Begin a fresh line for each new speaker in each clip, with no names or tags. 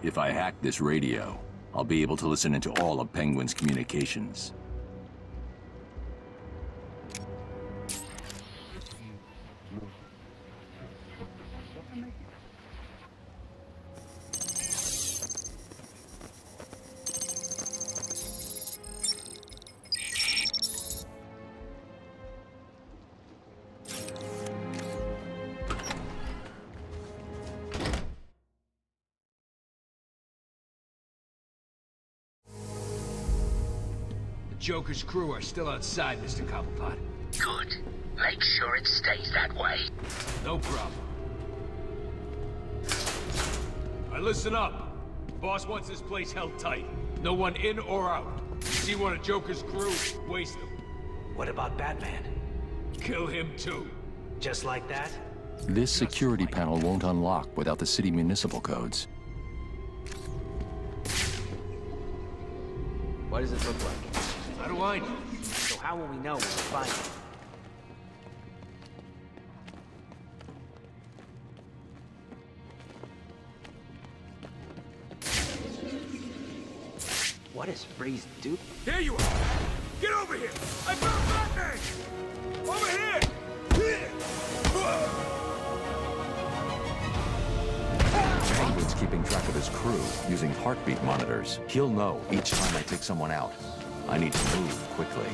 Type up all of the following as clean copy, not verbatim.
If I hack this radio, I'll be able to listen into all of Penguin's communications.
Joker's crew are still outside, Mr. Cobblepot.
Good. Make sure it stays that way.
No problem. Alright, listen up. Boss wants this place held tight. No one in or out. See one of Joker's crew, waste them.
What about Batman?
Kill him too.
Just like that?
This security panel won't unlock without the city municipal codes.
What does it look like?
How do I know?
So how will we know when we find it? What does Freeze do?
There you are! Get over here! I found Batman! Over here!
Penguin's keeping track of his crew using heartbeat monitors. He'll know each time I take someone out. I need to move quickly.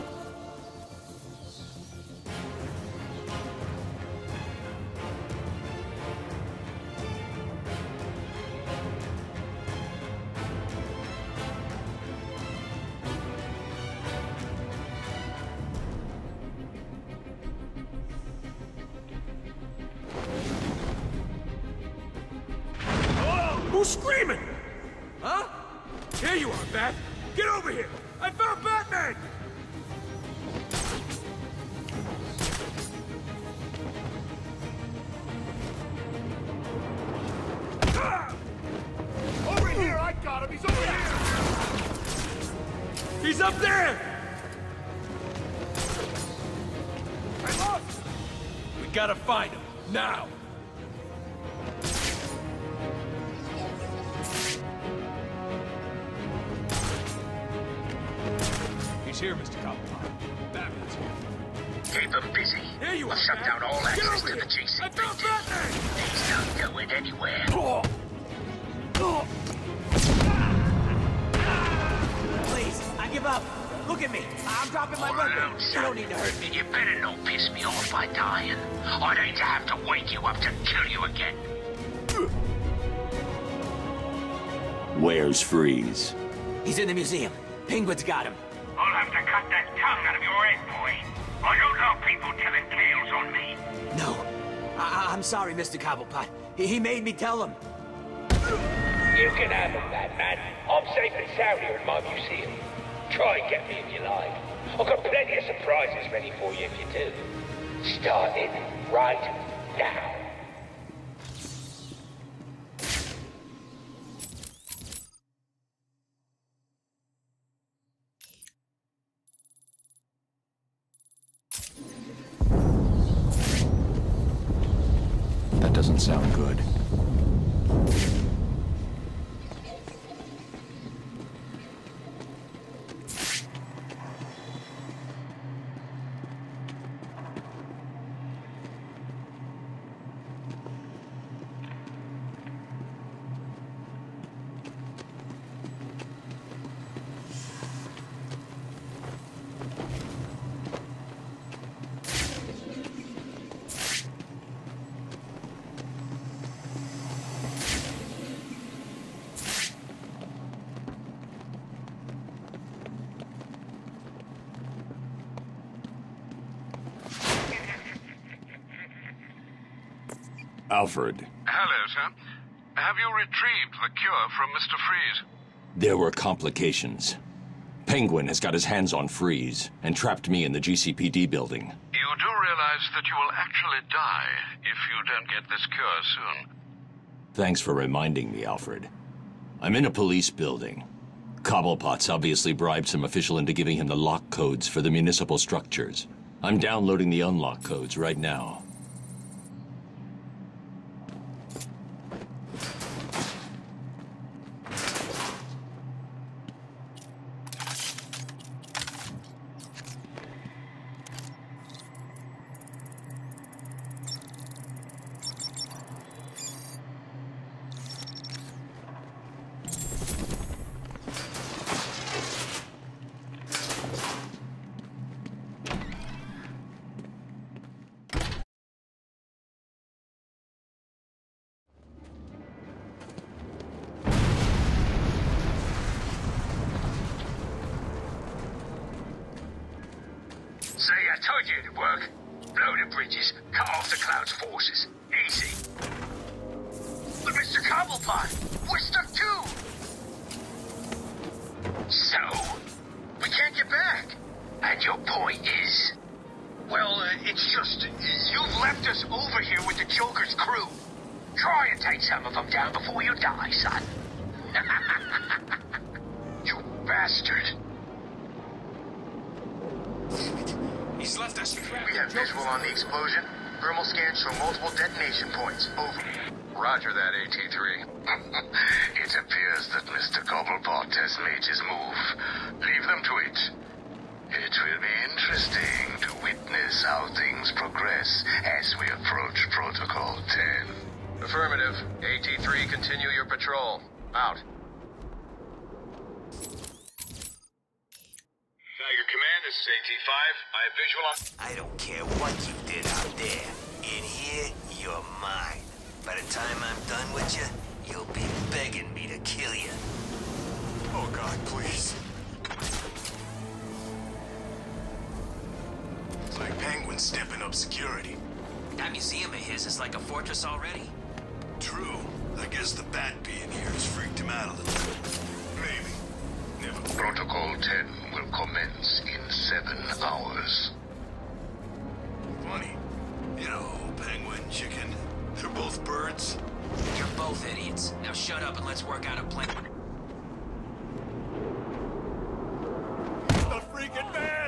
Who's screaming? Huh? There you are, Bat! Get over here! I found Batman! Ah! Over here! I got him! He's over here! He's up there! I lost him! We gotta find him, now! He's here, Mr. Cobblepot. Batman's here.
Keep them busy.
Here you are,
Shut
Bat.
down all
Get
access
over
to the
here. I
GCPD.
found Batman!
He's not going anywhere.
Please, I give up. Look at me. I'm dropping my
All
weapon.
alone,
You
son.
don't need to hurt me.
You better not piss me off by dying. I'd hate to have to wake you up to kill you again.
Where's Freeze?
He's in the museum. Penguin's got him.
I'll have to cut that tongue out of your head, boy. I don't love people telling tales on me.
No. I'm sorry, Mr. Cobblepot. He made me tell him.
You can have him, Batman. I'm safe and sound here in my museum. Try and get me if you like. I've got plenty of surprises ready for you if you do. Starting right now.
That doesn't sound good. Alfred.
Hello, sir. Have you retrieved the cure from Mr. Freeze?
There were complications. Penguin has got his hands on Freeze and trapped me in the GCPD building.
You do realize that you will actually die if you don't get this cure soon.
Thanks for reminding me, Alfred. I'm in a police building. Cobblepot's obviously bribed some official into giving him the lock codes for the municipal structures. I'm downloading the unlock codes right now.
Told you it'd work. Blow the bridges, cut off the Cloud's forces. Easy. But Mr. Cobblepot, we're stuck too! So, we can't get back. And your point is? Well, it's just, you left us over here with the Joker's crew. Try and take some of them down before you die, son. You bastard.
He's left us trapped.
We have visual on the explosion. Thermal scans show multiple detonation points. Over.
Roger that, AT3.
It appears that Mr. Cobblepot has made his move. Leave them to it. It will be interesting to witness how things progress as we approach Protocol 10.
Affirmative. AT3, continue your patrol. Out. Tiger Command, this is AT5. I have visual on...
I don't care what you did out there. In here, you're mine. By the time I'm done with you, you'll be begging me to kill you.
Oh God, please. It's like Penguin stepping up security.
That museum of his is like a fortress already.
True. I guess the bat being here has freaked him out a little bit. Maybe. Never. Protocol 10 will commence in 7 hours. Funny. You know, penguin, chicken, they're both birds.
You're both idiots. Now shut up and let's work out a plan.
The freaking man!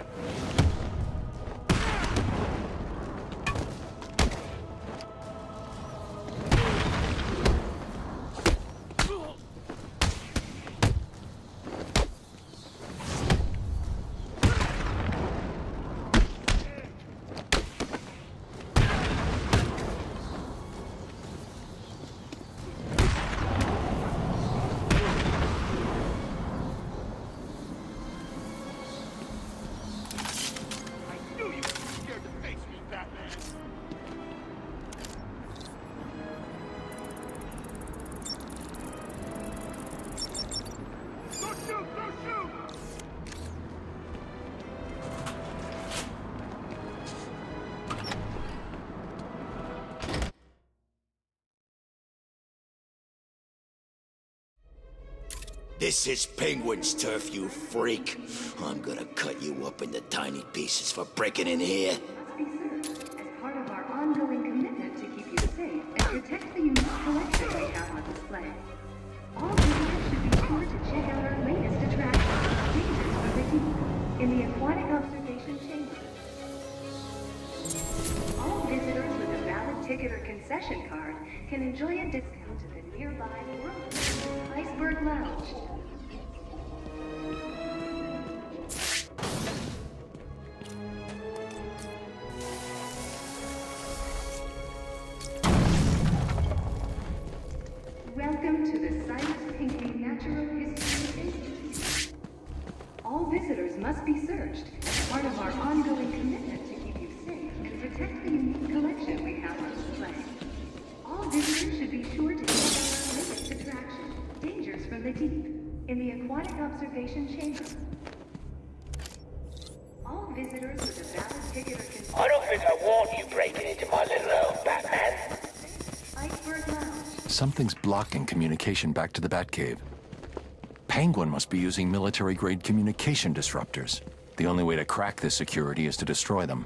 This is Penguin's turf, you freak. I'm gonna cut you up into tiny pieces for breaking in here.
As part of our ongoing commitment to keep you safe and protect the unique collection we have on display. All visitors should be sure to check out our latest attraction, Dangers for the Deep, in the Aquatic Observation Chamber. All visitors with a valid ticket or concession card can enjoy a discount at the nearby world Iceberg Lounge. Welcome to the Cyrus Pinckney Natural History Institute. All visitors must be searched as part of our ongoing commitment to keep you safe and protect the unique collection we have on display. All visitors should be sure to check out our latest attraction, Dangers from the Deep, in the Aquatic Observation Chamber. All visitors with a valid ticket or concession...
I don't think I want you breaking into my little home, Batman.
Iceberg Lounge.
Something's blocking communication back to the Batcave. Penguin must be using military-grade communication disruptors. The only way to crack this security is to destroy them.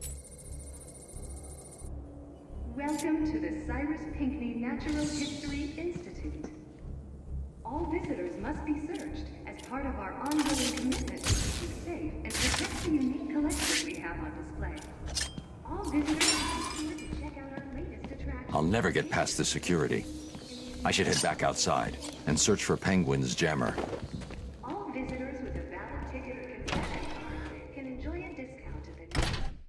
Welcome to the Cyrus Pinckney Natural History Institute. All visitors must be searched as part of our ongoing commitment to keep you safe and protect the unique collection we have on display. All visitors must be sure to check out our latest attraction.
I'll never get past the security. I should head back outside and search for Penguin's jammer.
All visitors with a valid ticket or concession card can enjoy a discount at the...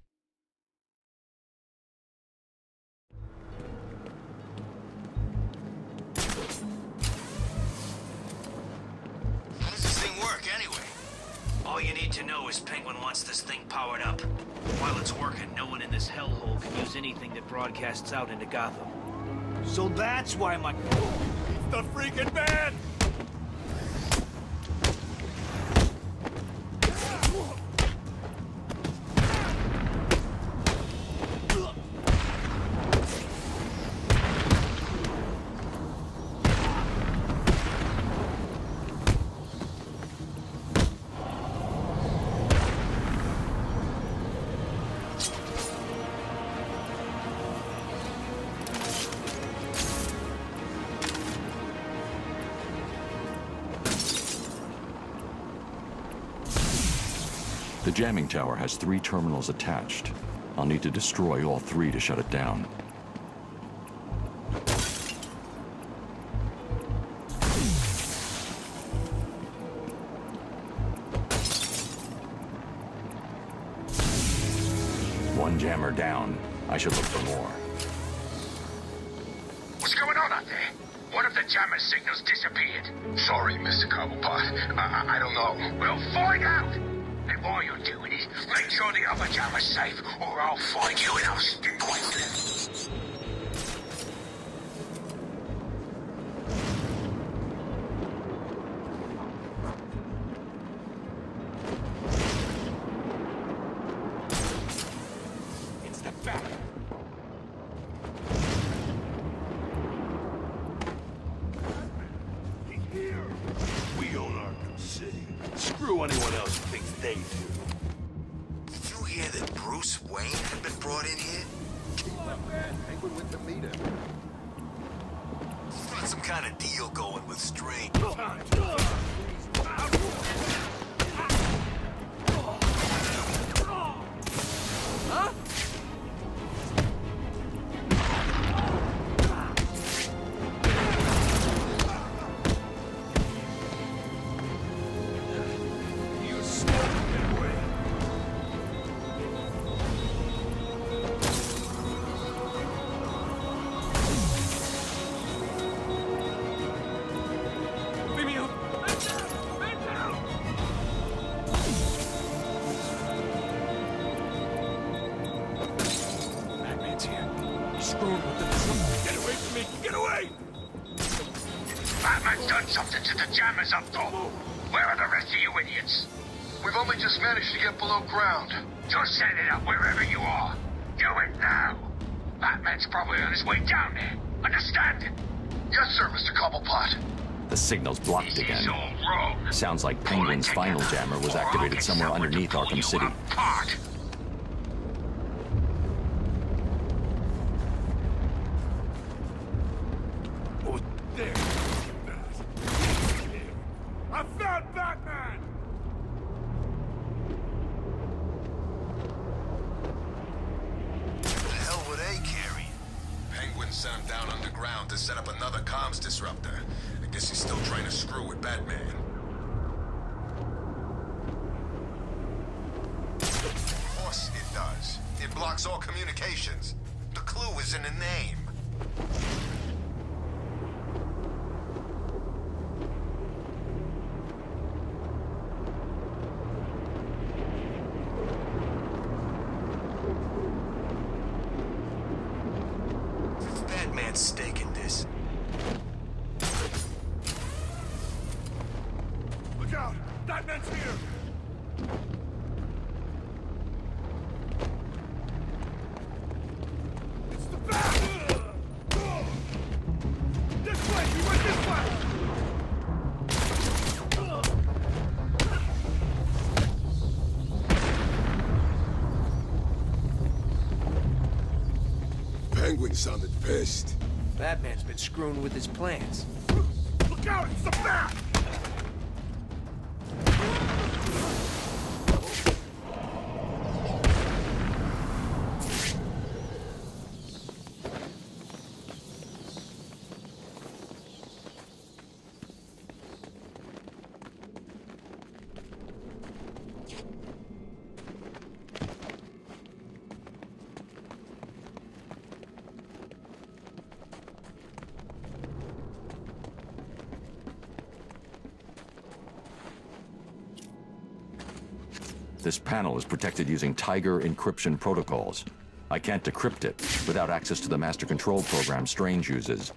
How does this thing work, anyway? All you need to know is Penguin wants this thing powered up. While it's working, no one in this hellhole can use anything that broadcasts out into Gotham. So that's why my...
It's the freaking man!
The jamming tower has 3 terminals attached. I'll need to destroy all 3 to shut it down. One jammer down. I should look for more.
What's going on out there? One of the jammer signals disappeared.
Sorry, Mr. Cobblepot. I don't know.
We'll find out! And while you're doing it, make sure the other jammer's safe, or I'll find you and I'll stick with you. It's the bat.
Here, we own Arkham City. Screw anyone else who thinks they do.
Did you hear that Bruce Wayne had been brought in here?
Penguin with the meter.
He's got some kind of deal going with Strange.
Batman's done something to the jammers up top. Where are the rest of you idiots?
We've only just managed to get below ground.
Just set it up wherever you are. Do it now. Batman's probably on his way down there. Understand?
Yes, sir, Mr. Cobblepot.
The signal's blocked
This
again.
is all wrong.
Sounds like Penguin's final jammer was activated somewhere underneath Arkham City.
Apart.
Oh, there. I found Batman!
What the hell were they carrying?
Penguin sent him down underground to set up another comms disruptor. I guess he's still trying to screw with Batman. Of course it does. It blocks all communications. The clue is in the name.
Batman's stake in this.
Look out! Batman's here! It's the Bat! This way! He went this way!
Penguin sounded pissed.
Batman's been screwing with his plans.
Look out! It's the Bat!
This panel is protected using Tiger encryption protocols. I can't decrypt it without access to the master control program Strange uses.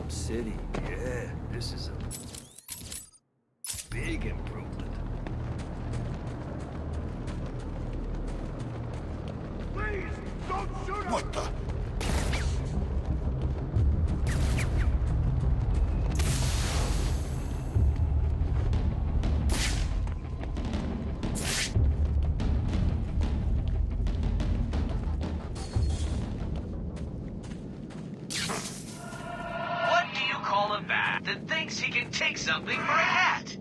Arkham City. Yeah, this is a big improvement.
Please, don't shoot him!
What the?
What do you call a bat that thinks he can take something for a hat?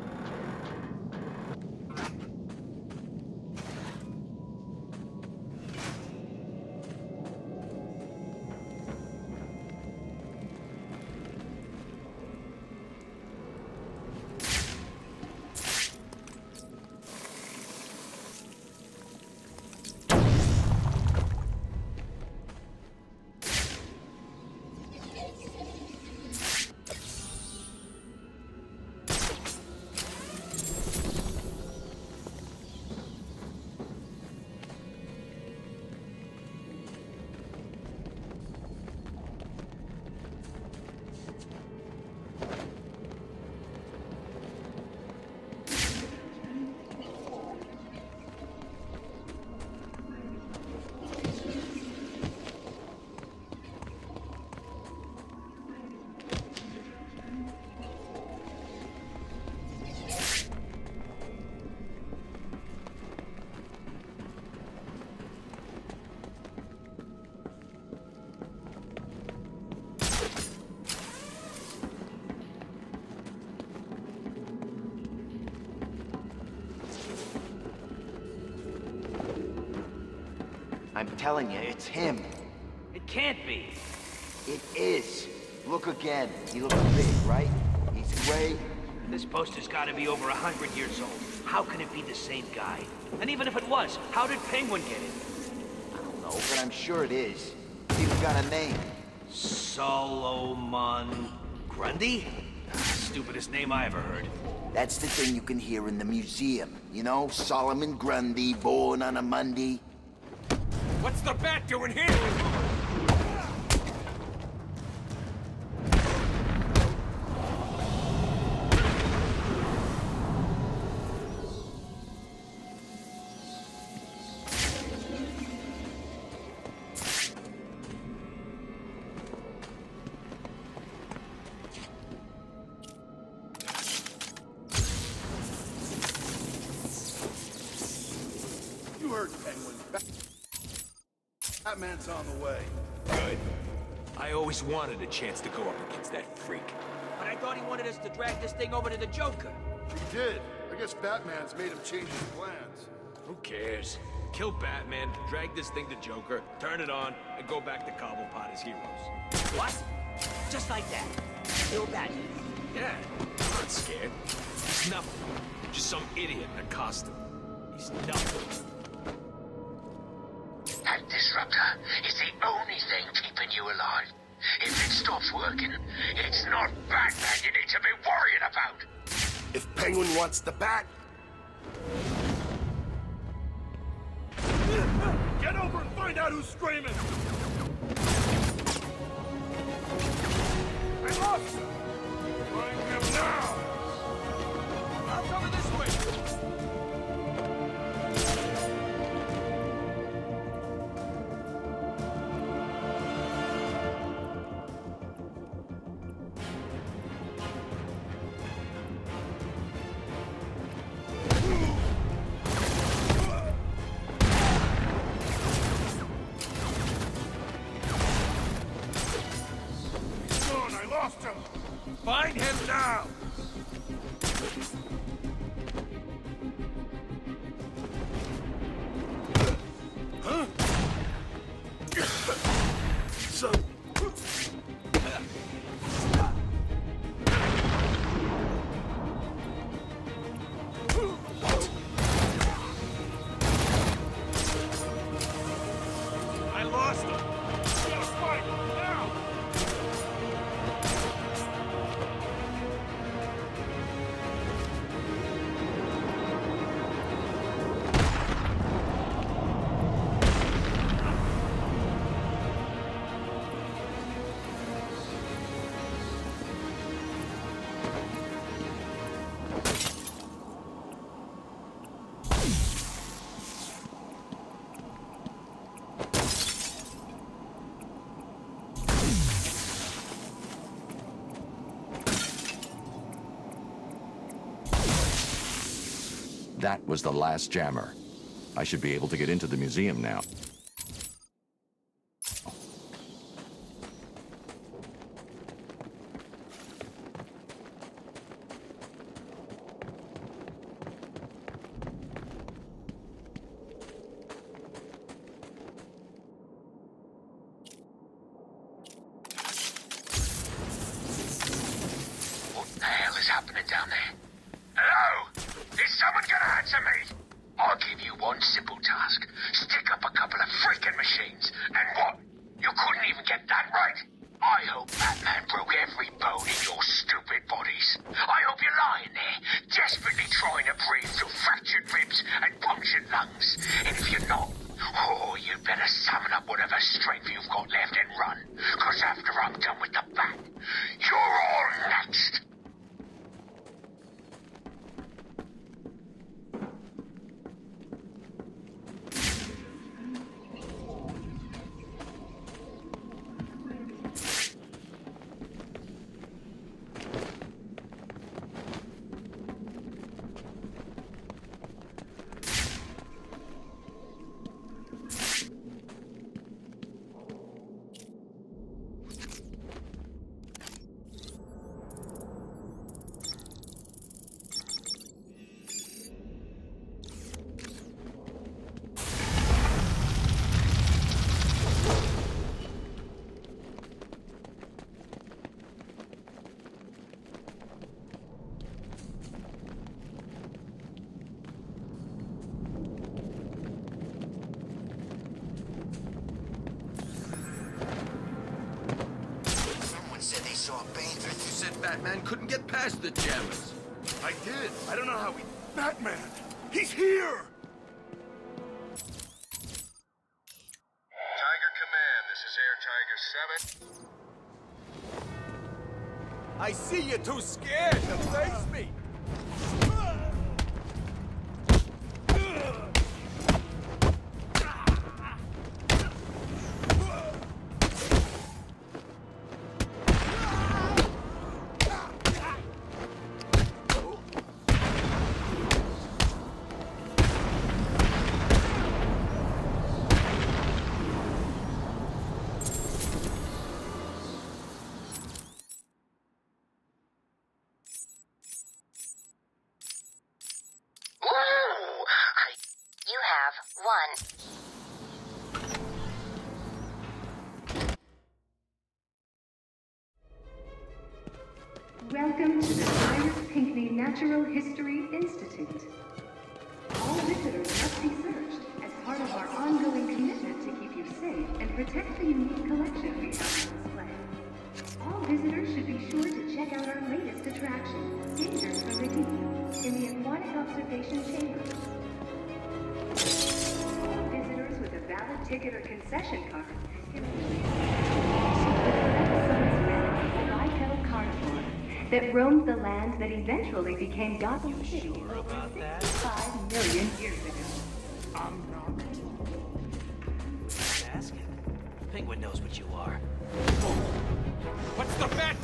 I'm telling you, it's him.
It can't be.
It is. Look again. He looks big, right? He's gray.
This poster's gotta be over 100 years old. How can it be the same guy? And even if it was, how did Penguin get it?
I don't know, but I'm sure it is. It's even got a name.
Solomon Grundy? Stupidest name I ever heard.
That's the thing you can hear in the museum. You know, Solomon Grundy, born on a Monday.
What's the bat doing here?
You heard Penguin. Batman's on the way.
Good. I always wanted a chance to go up against that freak.
But I thought he wanted us to drag this thing over to the Joker.
He did. I guess Batman's made him change his plans.
Who cares? Kill Batman, drag this thing to Joker, turn it on, and go back to Cobblepot as heroes.
What? Just like that? Kill Batman?
Yeah, I'm not scared. He's nothing. Just some idiot in a costume. He's nothing.
That disruptor is the only thing keeping you alive. If it stops working, it's not Batman you need to be worrying about.
If Penguin wants the bat... Get over and find out who's screaming! I lost him! Find him now!
I'll cover this way! Find him now!
Huh? So...
I lost him! We gotta fight! Now!
That was the last jammer. I should be able to get into the museum now.
What the hell is happening down there? Hello? Is someone gonna answer me? I'll give you one simple task. Stick up a couple of freaking machines. And what? You couldn't even get that right? I hope Batman broke every bone in your stupid bodies. I hope you're lying there, desperately trying to breathe through fractured ribs and punctured lungs. And if you're not, oh, you better summon up whatever strength you've got left and run. Because after I'm done with the Bat, you're all next.
You said Batman couldn't get past the jammers.
I did. I don't know how he... Batman! He's here!
Tiger Command, this is Air Tiger 7.
I see you're too scared to face me.
Welcome to the Cyrus Pinckney Natural History Institute. All visitors must be searched as part of our ongoing commitment to keep you safe and protect the unique collection we have on display. All visitors should be sure to check out our latest attraction, Dangers from the Deep, in the Aquatic Observation Chamber. All visitors with a valid ticket or concession card can that roamed the land that eventually became Gotham City over 65 million years ago.
I'm not. Ask him. Penguin knows what you are.
What's the bat?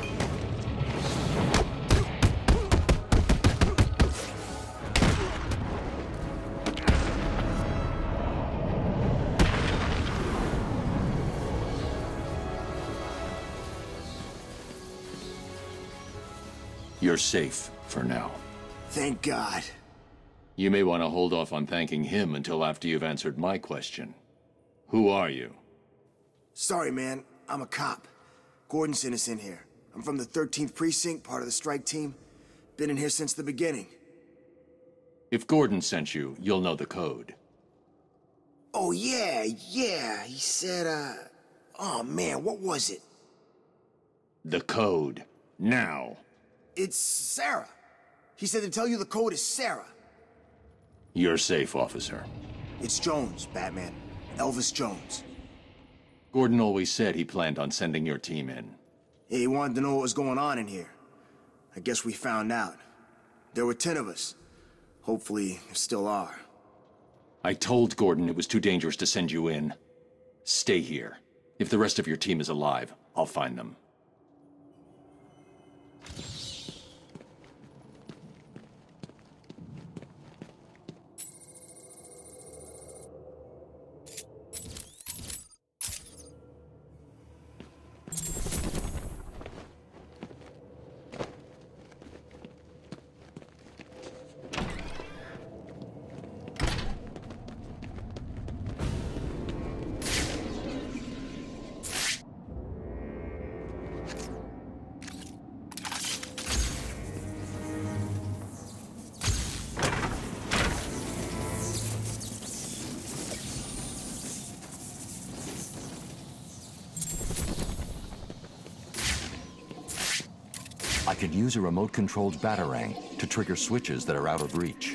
You're safe for now.
Thank God.
You may want to hold off on thanking him until after you've answered my question. Who are you?
Sorry, man. I'm a cop. Gordon sent us in here. I'm from the 13th Precinct, part of the strike team. Been in here since the beginning.
If Gordon sent you, you'll know the code.
Oh, yeah. He said, oh, man, what was it?
The code. Now.
It's Sarah. He said to tell you the code is Sarah.
You're safe, officer.
It's Jones, Batman. Elvis Jones.
Gordon always said he planned on sending your team in.
He wanted to know what was going on in here. I guess we found out. There were 10 of us. Hopefully, there still are.
I told Gordon it was too dangerous to send you in. Stay here. If the rest of your team is alive, I'll find them. I could use a remote-controlled batarang to trigger switches that are out of reach.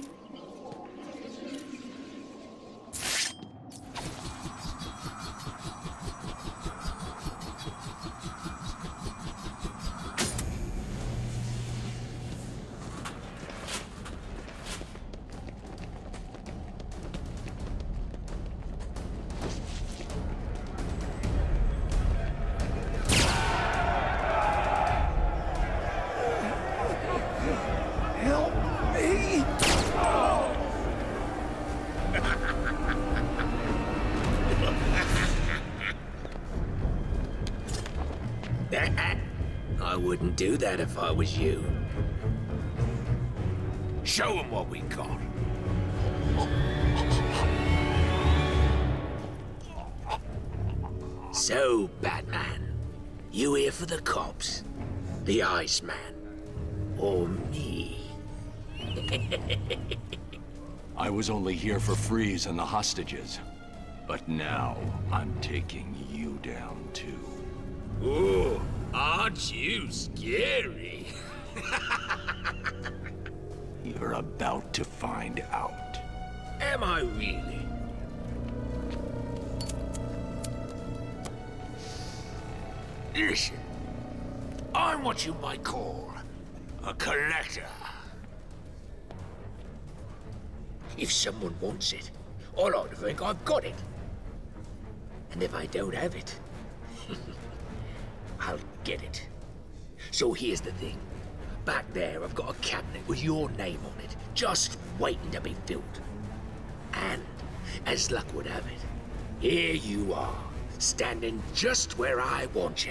I wouldn't do that if I was you. Show them what we got. So, Batman, you here for the cops, the Iceman, or me?
I was only here for Freeze and the hostages. But now, I'm taking you down too.
Ooh, aren't you scary?
You're about to find out.
Am I really? Listen, I'm what you might call a collector. If someone wants it, I like to think I've got it. And if I don't have it, I'll get it. So here's the thing. Back there, I've got a cabinet with your name on it, just waiting to be filled. And, as luck would have it, here you are, standing just where I want you.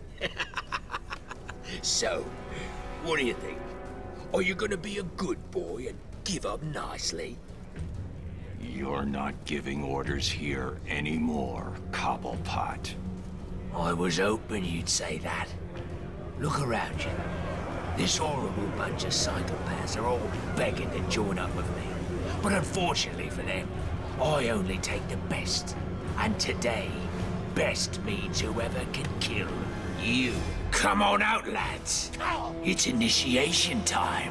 So, what do you think? Are you gonna be a good boy and give up nicely?
You're not giving orders here anymore, Cobblepot.
I was hoping you'd say that. Look around you. This horrible bunch of psychopaths are all begging to join up with me. But unfortunately for them, I only take the best. And today, best means whoever can kill you. Come on out, lads. It's initiation time.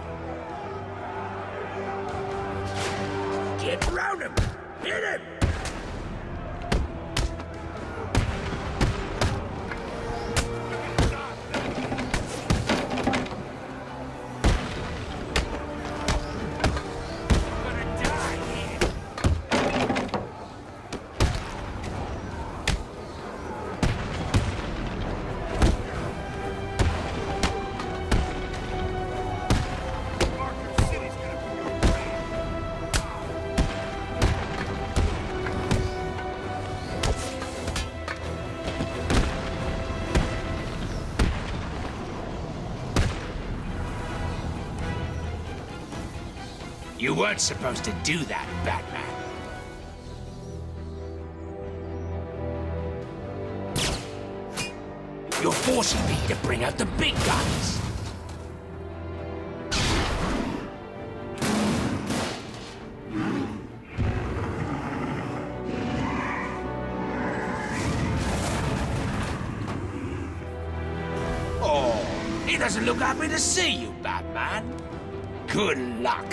Get round him! Hit him! You weren't supposed to do that, Batman. You're forcing me to bring out the big guns. Oh, he doesn't look happy to see you, Batman. Good luck.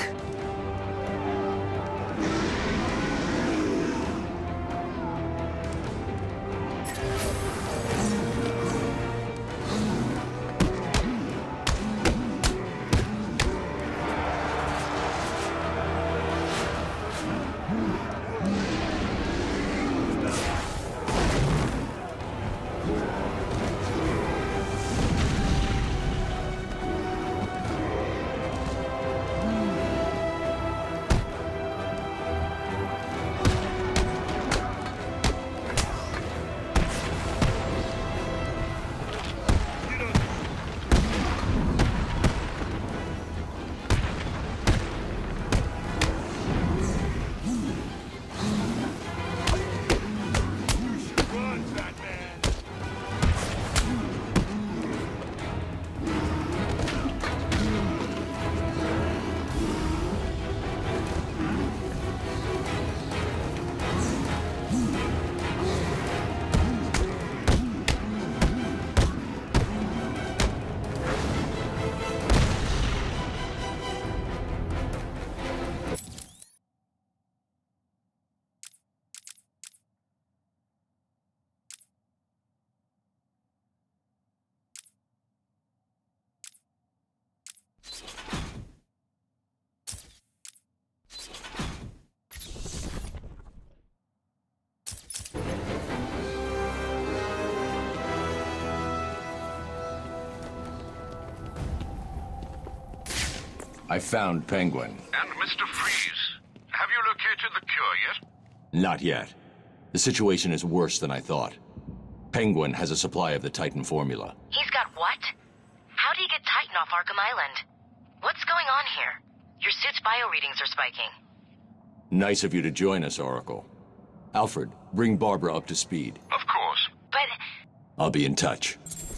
I found Penguin.
And Mr. Freeze. Have you located the cure yet?
Not yet. The situation is worse than I thought. Penguin has a supply of the Titan formula.
He's got what? How do you get Titan off Arkham Island? What's going on here? Your suit's bio-readings are spiking.
Nice of you to join us, Oracle. Alfred, bring Barbara up to speed.
Of course.
But...
I'll be in touch.